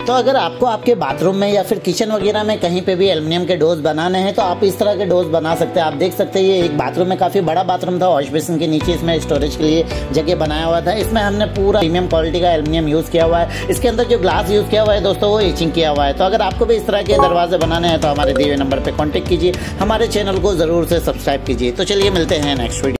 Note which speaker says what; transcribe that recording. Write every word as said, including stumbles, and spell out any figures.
Speaker 1: तो अगर आपको आपके बाथरूम में या फिर किचन वगैरह में कहीं पे भी एल्युमिनियम के डोज बनाने हैं तो आप इस तरह के डोज बना सकते हैं। आप देख सकते हैं ये एक बाथरूम में काफ़ी बड़ा बाथरूम था, वॉश बेसिन के नीचे इसमें स्टोरेज के लिए जगह बनाया हुआ था। इसमें हमने पूरा प्रीमियम क्वालिटी का एल्युमिनियम यूज़ किया हुआ है। इसके अंदर जो ग्लास यूज़ किया हुआ है दोस्तों वो एचिंग किया हुआ है। तो अगर आपको भी इस तरह के दरवाजे बनाने हैं तो हमारे दिए हुए नंबर पर कॉन्टैक्ट कीजिए, हमारे चैनल को ज़रूर से सब्सक्राइब कीजिए। तो चलिए मिलते हैं नेक्स्ट वीडियो।